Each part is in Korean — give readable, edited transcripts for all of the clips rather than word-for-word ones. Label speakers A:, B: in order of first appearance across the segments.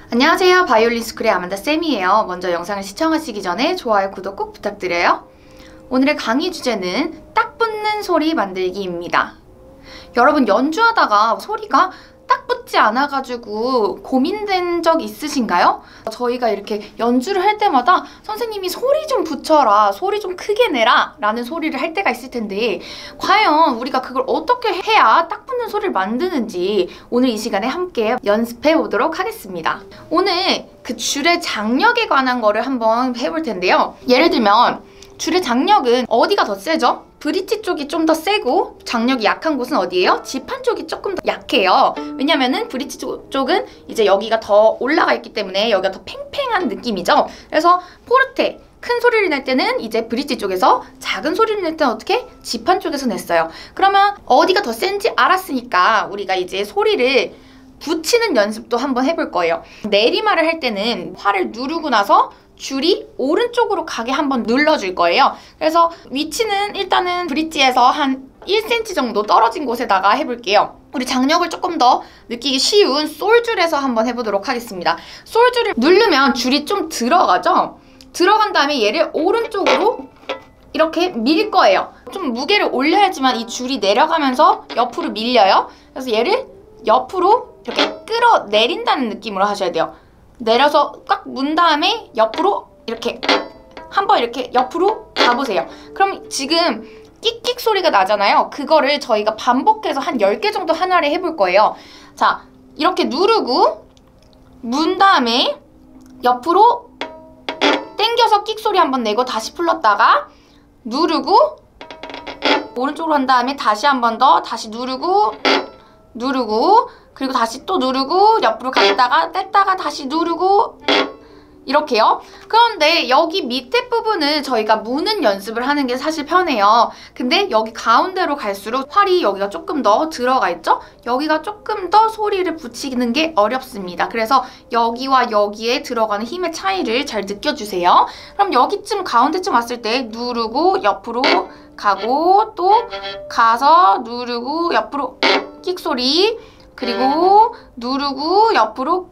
A: 안녕하세요. 바이올린 스쿨의 아만다 쌤이에요. 먼저 영상을 시청하시기 전에 좋아요, 구독 꼭 부탁드려요. 오늘의 강의 주제는 딱 붙는 소리 만들기입니다. 여러분 연주하다가 소리가 딱 붙지 않아가지고 고민된 적 있으신가요? 저희가 이렇게 연주를 할 때마다 선생님이 소리 좀 붙여라, 소리 좀 크게 내라 라는 소리를 할 때가 있을 텐데 과연 우리가 그걸 어떻게 해야 딱 붙는 소리를 만드는지 오늘 이 시간에 함께 연습해 보도록 하겠습니다. 오늘 그 줄의 장력에 관한 거를 한번 해볼 텐데요. 예를 들면 줄의 장력은 어디가 더 세죠? 브릿지 쪽이 좀 더 세고 장력이 약한 곳은 어디예요? 지판 쪽이 조금 더 약해요. 왜냐면은 브릿지 쪽은 이제 여기가 더 올라가 있기 때문에 여기가 더 팽팽한 느낌이죠. 그래서 포르테, 큰 소리를 낼 때는 이제 브릿지 쪽에서, 작은 소리를 낼 때는 어떻게? 지판 쪽에서 냈어요. 그러면 어디가 더 센지 알았으니까 우리가 이제 소리를 붙이는 연습도 한번 해볼 거예요. 내리말을 할 때는 활을 누르고 나서 줄이 오른쪽으로 가게 한번 눌러줄 거예요. 그래서 위치는 일단은 브릿지에서 한 1cm 정도 떨어진 곳에다가 해볼게요. 우리 장력을 조금 더 느끼기 쉬운 솔줄에서 한번 해보도록 하겠습니다. 솔줄을 누르면 줄이 좀 들어가죠? 들어간 다음에 얘를 오른쪽으로 이렇게 밀 거예요. 좀 무게를 올려야지만 이 줄이 내려가면서 옆으로 밀려요. 그래서 얘를 옆으로 이렇게 끌어내린다는 느낌으로 하셔야 돼요. 내려서 꽉 문 다음에 옆으로 이렇게 한번 이렇게 옆으로 가보세요. 그럼 지금 끽끽 소리가 나잖아요. 그거를 저희가 반복해서 한 10개 정도 하나를 해볼 거예요. 자, 이렇게 누르고 문 다음에 옆으로 당겨서 끽 소리 한번 내고 다시 풀렀다가 누르고 오른쪽으로 한 다음에 다시 한 번 더 다시 누르고 그리고 다시 또 누르고 옆으로 갔다가 뗐다가 다시 누르고 이렇게요. 그런데 여기 밑에 부분은 저희가 무는 연습을 하는 게 사실 편해요. 근데 여기 가운데로 갈수록 활이 여기가 조금 더 들어가 있죠? 여기가 조금 더 소리를 붙이는 게 어렵습니다. 그래서 여기와 여기에 들어가는 힘의 차이를 잘 느껴주세요. 그럼 여기쯤 가운데쯤 왔을 때 누르고 옆으로 가고 또 가서 누르고 옆으로 끽 소리, 그리고 누르고 옆으로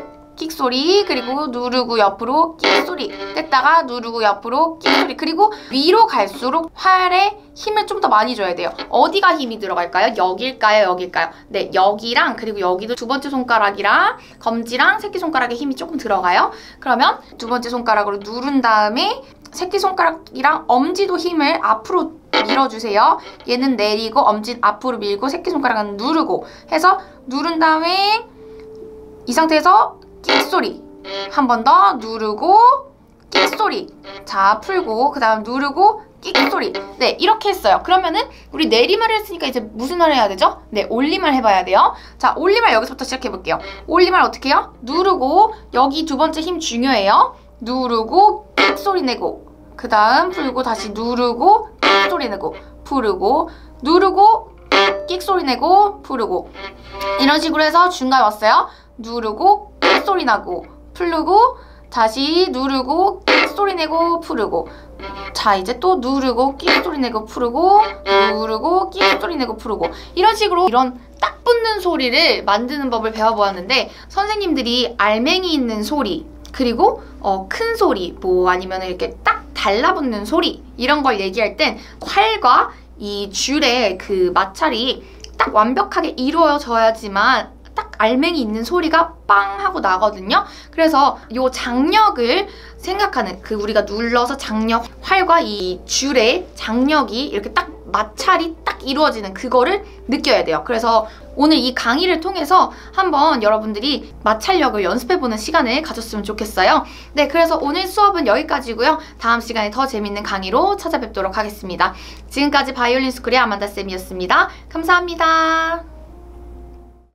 A: 끽 소리, 그리고 누르고 옆으로 끽 소리, 뗐다가 누르고 옆으로 끽 소리. 그리고 위로 갈수록 활에 힘을 좀 더 많이 줘야 돼요. 어디가 힘이 들어갈까요? 여기일까요? 여기일까요? 네, 여기랑 그리고 여기도 두 번째 손가락이랑 검지랑 새끼손가락에 힘이 조금 들어가요. 그러면 두 번째 손가락으로 누른 다음에 새끼손가락이랑 엄지도 힘을 앞으로 밀어주세요. 얘는 내리고 엄지는 앞으로 밀고 새끼손가락은 누르고 해서 누른 다음에 이 상태에서 끽 소리 한 번 더 누르고 끽 소리. 자, 풀고 그 다음 누르고 끽 소리. 네, 이렇게 했어요. 그러면은 우리 내리말을 했으니까 이제 무슨 말을 해야 되죠? 네, 올리말 해봐야 돼요. 자, 올리말 여기서부터 시작해볼게요. 올리말 어떻게 해요? 누르고 여기 두 번째 힘 중요해요. 누르고 끽 소리 내고 그 다음 풀고 다시 누르고 끽 소리 내고 풀고 누르고 끽 소리 내고 풀고 이런 식으로 해서 중간에 왔어요. 누르고 끽 소리 나고 풀고 다시 누르고 끽 소리 내고 풀고. 자, 이제 또 누르고 끽 소리 내고 풀고 누르고 끽 소리 내고 풀고 이런 식으로 이런 딱 붙는 소리를 만드는 법을 배워보았는데 선생님들이 알맹이 있는 소리 그리고 큰 소리 뭐 아니면 이렇게 딱 달라붙는 소리 이런 걸 얘기할 땐 활과 이 줄의 그 마찰이 딱 완벽하게 이루어져야지만 딱 알맹이 있는 소리가 빵 하고 나거든요. 그래서 요 장력을 생각하는 그 우리가 눌러서 장력, 활과 이 줄의 장력이 이렇게 딱 마찰이 딱 이루어지는 그거를 느껴야 돼요. 그래서 오늘 이 강의를 통해서 한번 여러분들이 마찰력을 연습해보는 시간을 가졌으면 좋겠어요. 네, 그래서 오늘 수업은 여기까지고요. 다음 시간에 더 재밌는 강의로 찾아뵙도록 하겠습니다. 지금까지 바이올린 스쿨의 아만다 쌤이었습니다. 감사합니다.